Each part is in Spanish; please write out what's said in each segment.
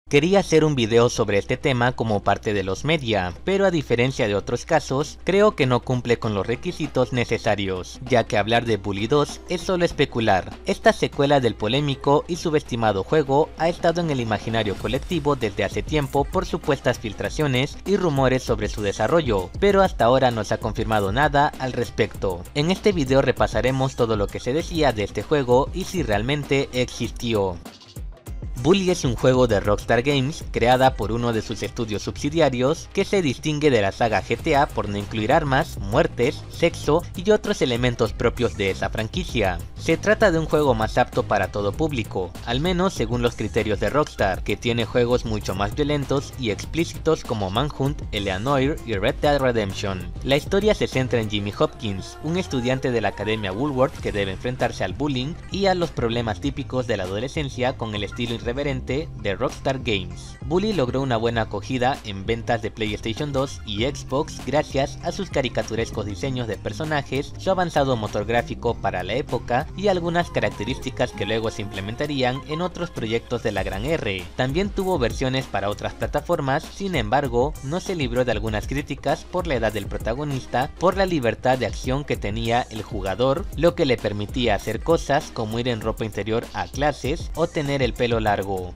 Quería hacer un video sobre este tema como parte de los media, pero a diferencia de otros casos, creo que no cumple con los requisitos necesarios, ya que hablar de Bully 2 es solo especular. Esta secuela del polémico y subestimado juego ha estado en el imaginario colectivo desde hace tiempo por supuestas filtraciones y rumores sobre su desarrollo, pero hasta ahora no se ha confirmado nada al respecto. En este video repasaremos todo lo que se decía de este juego y si realmente existió. Bully es un juego de Rockstar Games creada por uno de sus estudios subsidiarios que se distingue de la saga GTA por no incluir armas, muertes, sexo y otros elementos propios de esa franquicia. Se trata de un juego más apto para todo público, al menos según los criterios de Rockstar, que tiene juegos mucho más violentos y explícitos como Manhunt, Eleanor y Red Dead Redemption. La historia se centra en Jimmy Hopkins, un estudiante de la Academia Woolworth que debe enfrentarse al bullying y a los problemas típicos de la adolescencia con el estilo irreverente de Rockstar Games. Bully logró una buena acogida en ventas de PlayStation 2 y Xbox gracias a sus caricaturescos diseños de personajes, su avanzado motor gráfico para la época y algunas características que luego se implementarían en otros proyectos de la gran R. También tuvo versiones para otras plataformas, sin embargo, no se libró de algunas críticas por la edad del protagonista, por la libertad de acción que tenía el jugador, lo que le permitía hacer cosas como ir en ropa interior a clases o tener el pelo largo.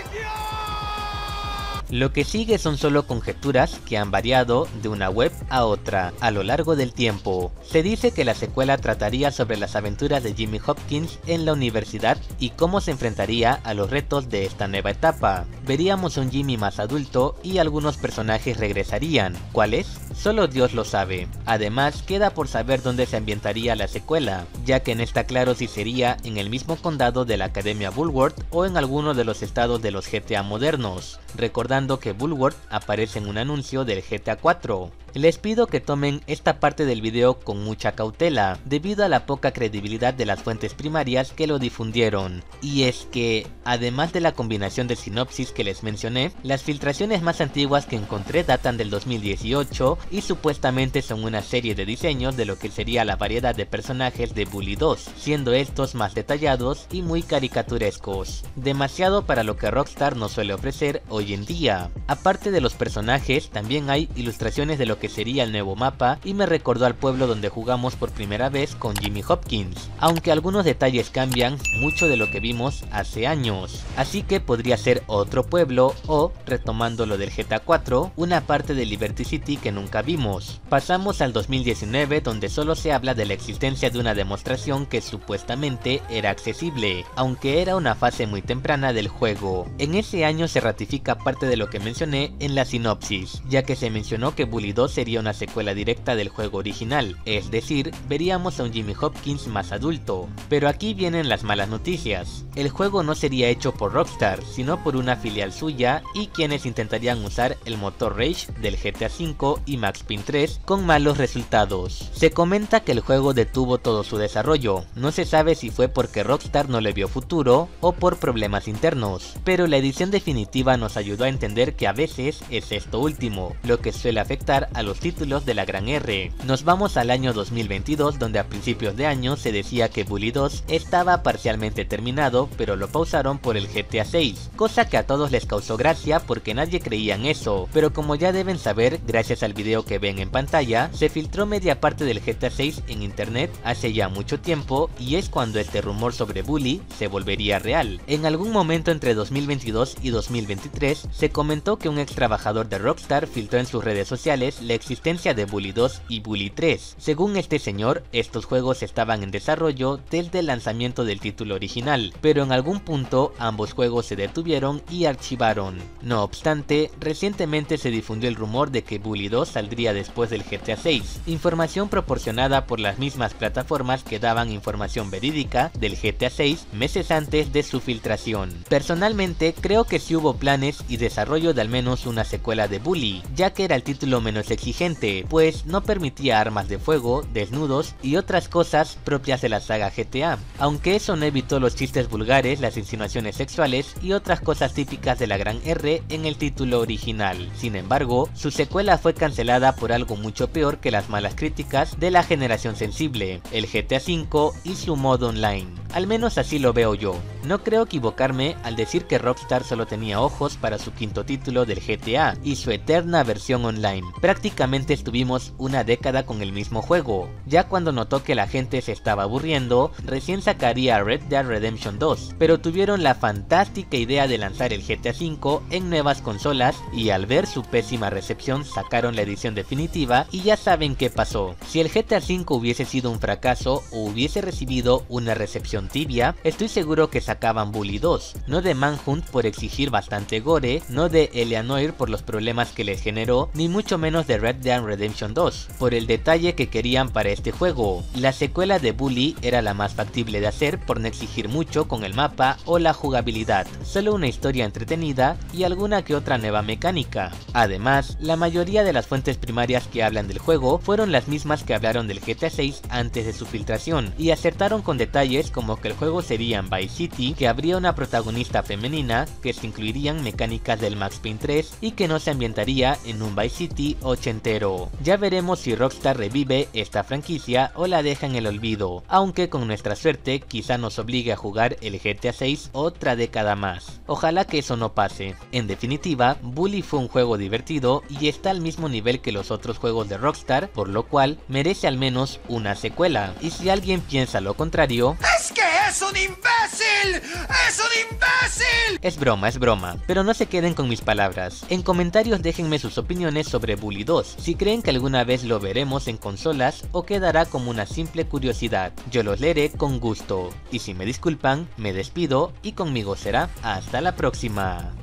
Lo que sigue son solo conjeturas que han variado de una web a otra a lo largo del tiempo. Se dice que la secuela trataría sobre las aventuras de Jimmy Hopkins en la universidad y cómo se enfrentaría a los retos de esta nueva etapa. Veríamos a un Jimmy más adulto y algunos personajes regresarían. ¿Cuáles? Solo Dios lo sabe. Además, queda por saber dónde se ambientaría la secuela, ya que no está claro si sería en el mismo condado de la Academia Woolworth o en alguno de los estados de los GTA modernos, recordando que Woolworth aparece en un anuncio del GTA 4. Les pido que tomen esta parte del video con mucha cautela, debido a la poca credibilidad de las fuentes primarias que lo difundieron. Y es que, además de la combinación de sinopsis que les mencioné, las filtraciones más antiguas que encontré datan del 2018 y supuestamente son una serie de diseños de lo que sería la variedad de personajes de Bully 2, siendo estos más detallados y muy caricaturescos. Demasiado para lo que Rockstar nos suele ofrecer hoy en día. Aparte de los personajes, también hay ilustraciones de lo que sería el nuevo mapa y me recordó al pueblo donde jugamos por primera vez con Jimmy Hopkins, aunque algunos detalles cambian mucho de lo que vimos hace años, así que podría ser otro pueblo o, retomando lo del GTA 4, una parte de Liberty City que nunca vimos. Pasamos al 2019 donde solo se habla de la existencia de una demostración que supuestamente era accesible, aunque era una fase muy temprana del juego. En ese año se ratifica parte de lo que mencioné en la sinopsis, ya que se mencionó que Bully 2 sería una secuela directa del juego original, es decir, veríamos a un Jimmy Hopkins más adulto. Pero aquí vienen las malas noticias. El juego no sería hecho por Rockstar, sino por una filial suya y quienes intentarían usar el motor Rage del GTA V y Max Payne 3 con malos resultados. Se comenta que el juego detuvo todo su desarrollo, no se sabe si fue porque Rockstar no le vio futuro o por problemas internos, pero la edición definitiva nos ayudó a entender que a veces es esto último, lo que suele afectar a los títulos de la gran R. Nos vamos al año 2022 donde a principios de año se decía que Bully 2 estaba parcialmente terminado pero lo pausaron por el GTA 6, cosa que a todos les causó gracia porque nadie creía en eso, pero como ya deben saber gracias al video que ven en pantalla, se filtró media parte del GTA 6 en internet hace ya mucho tiempo y es cuando este rumor sobre Bully se volvería real. En algún momento entre 2022 y 2023 se comentó que un ex trabajador de Rockstar filtró en sus redes sociales la existencia de Bully 2 y Bully 3. Según este señor, estos juegos estaban en desarrollo desde el lanzamiento del título original, pero en algún punto ambos juegos se detuvieron y archivaron. No obstante, recientemente se difundió el rumor de que Bully 2 saldría después del GTA 6, información proporcionada por las mismas plataformas que daban información verídica del GTA 6 meses antes de su filtración. Personalmente creo que sí hubo planes y desarrollo de al menos una secuela de Bully, ya que era el título menos exigente, pues no permitía armas de fuego, desnudos y otras cosas propias de la saga GTA, aunque eso no evitó los chistes vulgares, las insinuaciones sexuales y otras cosas típicas de la gran R en el título original. Sin embargo, su secuela fue cancelada por algo mucho peor que las malas críticas de la generación sensible, el GTA V y su modo online. al menos así lo veo yo. No creo equivocarme al decir que Rockstar solo tenía ojos para su quinto título del GTA y su eterna versión online. Prácticamente estuvimos una década con el mismo juego. Ya cuando notó que la gente se estaba aburriendo, recién sacaría Red Dead Redemption 2, pero tuvieron la fantástica idea de lanzar el GTA V en nuevas consolas y al ver su pésima recepción sacaron la edición definitiva y ya saben qué pasó. Si el GTA V hubiese sido un fracaso o hubiese recibido una recepción tibia, estoy seguro que sacaban Bully 2, no de Manhunt por exigir bastante gore, no de Eleanor por los problemas que les generó, ni mucho menos de Red Dead Redemption 2, por el detalle que querían para este juego. La secuela de Bully era la más factible de hacer por no exigir mucho con el mapa o la jugabilidad, solo una historia entretenida y alguna que otra nueva mecánica. Además, la mayoría de las fuentes primarias que hablan del juego fueron las mismas que hablaron del GTA 6 antes de su filtración, y acertaron con detalles como que el juego sería en Vice City, que habría una protagonista femenina, que se incluirían mecánicas del Max Payne 3 y que no se ambientaría en un Vice City ochentero. Ya veremos si Rockstar revive esta franquicia o la deja en el olvido, aunque con nuestra suerte quizá nos obligue a jugar el GTA 6 otra década más. Ojalá que eso no pase. En definitiva, Bully fue un juego divertido y está al mismo nivel que los otros juegos de Rockstar, por lo cual merece al menos una secuela. Y si alguien piensa lo contrario, ¡es que es un imbécil! ¡Es un imbécil! Es broma, pero no se queden con mis palabras. En comentarios déjenme sus opiniones sobre Bully 2, si creen que alguna vez lo veremos en consolas o quedará como una simple curiosidad. Yo los leeré con gusto. Y si me disculpan, me despido y conmigo será hasta la próxima.